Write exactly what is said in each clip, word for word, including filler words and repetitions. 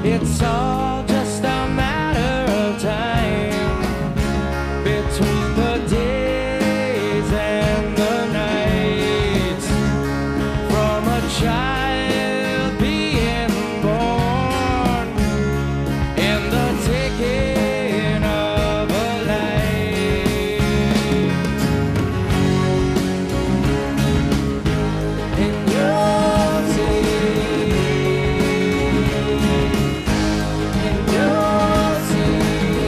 It's all just a matter of time between the days and the nights, from a child being born and the taking of a life. And you'll see, and you'll see,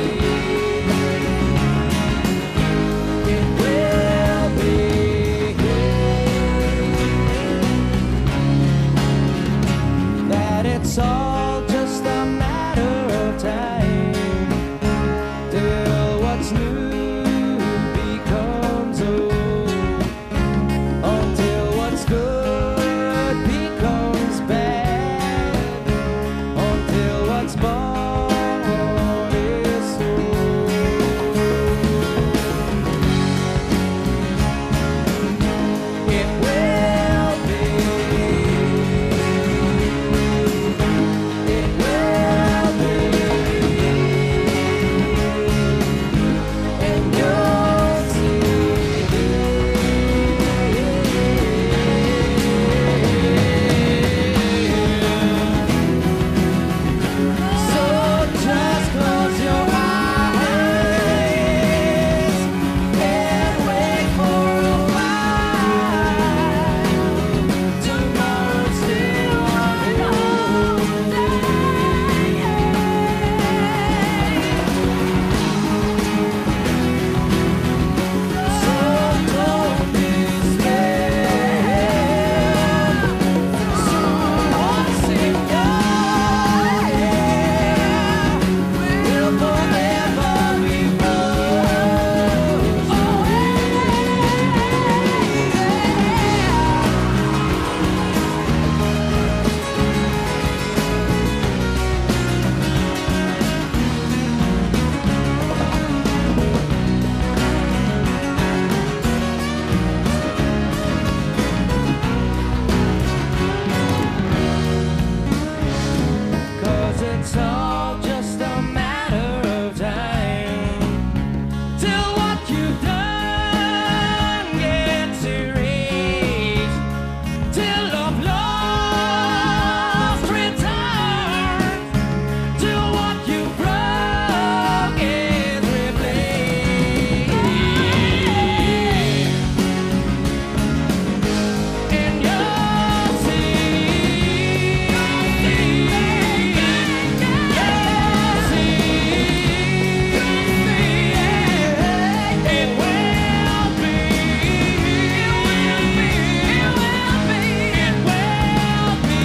it will be that it's all just a matter of time till what's new becomes old, until what's good becomes bad, until what's born is sold. It will be, it will be, and you'll see. So just close your eyes and wait for a while. Tomorrow's still unfolding. So don't despair. Someone's in your hair will forever be rose. Oh, cause it's all just a matter of time till what you've done gets erased, till love lost returns, till what you broke is replaced. And you'll see, you'll see, it will be, it will be, it will be, it will be,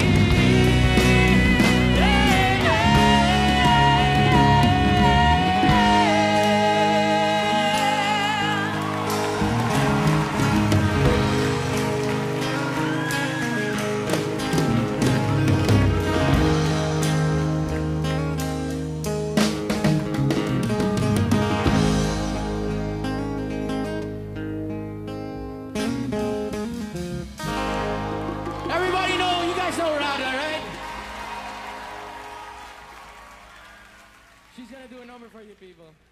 Everybody know, you guys know Radha, right? She's gonna do a number for you people.